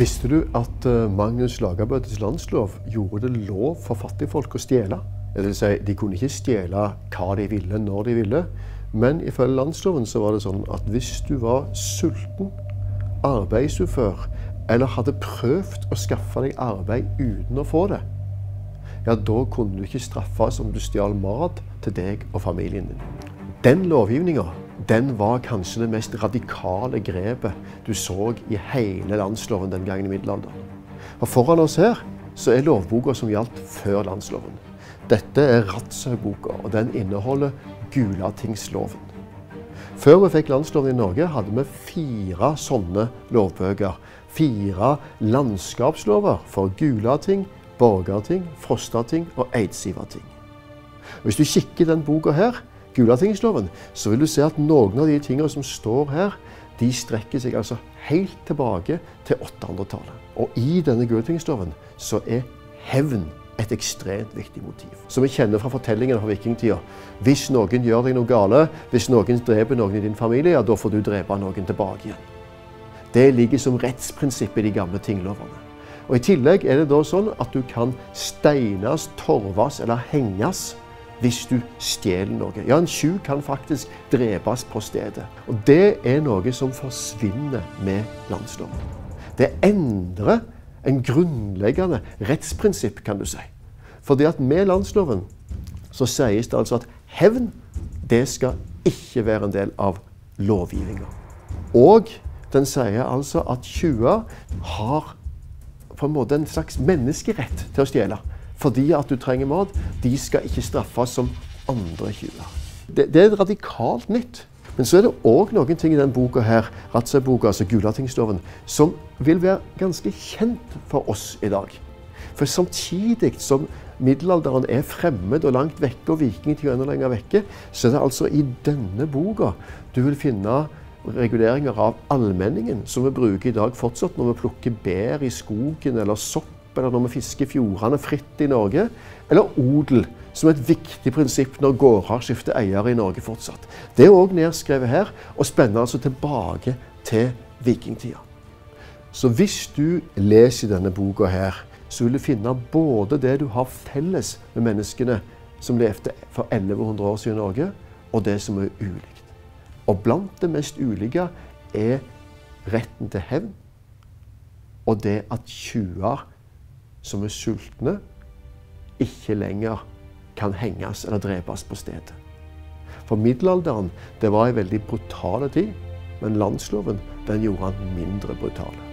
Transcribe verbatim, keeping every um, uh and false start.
Visste du at Magnus Lagabøtes landslov gjorde det lov for fattigfolk å stjele? Det vil si, de kunne ikke stjele hva de ville, når de ville. Men ifølge landsloven så var det sånn at hvis du var sulten, arbeidsufør, eller hadde prøvd å skaffe deg arbeid uten å få det, ja, da kunne du ikke straffes om du stjal mat til deg og familien din. Den lovgivningen, den var kanskje det mest radikale grepet du så i hele landsloven den gangen i middelalderen. Og foran oss her så er lovboka som gjaldt før landsloven. Dette er Ratsøyboka, og den inneholder Gulatingsloven. Før vi fikk landsloven i Norge, hadde vi fire sånne lovbøker. Fire landskapslover for Gulating, Borgarting, Frostating og Eidsivating. Hvis du kikker i den boka her, Gulatingsloven, så vil du se at noen av de tingene som står her, de strekker seg altså helt tilbake til åttehundretallet. Og i denne Gulatingsloven så er hevn et ekstremt viktig motiv. Som vi kjenner fra fortellingen fra vikingtida. Hvis noen gjør deg noe gale, hvis noen dreper noen i din familie, ja, da får du drepe noen tilbake igjen. Det ligger som rettsprinsipp i de gamle tinglovene. Og i tillegg er det da sånn at du kan steines, torves eller henges hvis du stjeler noe. Ja, en tjuv kan faktisk drepes på stedet. Og det er noe som forsvinner med landsloven. Det endrer en grunnleggende rettsprinsipp, kan du si. Fordi at med landsloven så sies det altså at hevn, det skal ikke være en del av lovgivningen. Og den sier altså at tjuver har på en måte en slags menneskerett til å stjele. Fordi at du trenger mat, de skal ikke straffes som andre tjuver. Det, det er radikalt nytt. Men så er det også noen ting i den boka her, Ratsøyboka, altså Gulatingsloven, som vil være ganske kjent for oss i dag. For samtidig som middelalderen er fremmed og langt vekke, og vikingtiden enda lenger vekke, så er det altså i denne boka du vil finne reguleringer av allmenningen, som vi bruker i dag fortsatt når vi plukker bær i skogen, eller sopp, eller når vi fisker fjordene fritt i Norge, eller odel, som er et viktig prinsipp når gårder skifter eier i Norge fortsatt. Det er også nedskrevet her, og spenner altså tilbake til vikingtida. Så hvis du leser denne boka her, så vil du finne både det du har felles med menneskene som levde for elleve hundre år siden i Norge, og det som er ulikt. Og blant det mest ulike er retten til hevn, og det at tjuver som er sultne, ikke lenger kan henges eller drepes på stedet. For middelalderen, det var en veldig brutal tid, men landsloven, den gjorde han mindre brutal.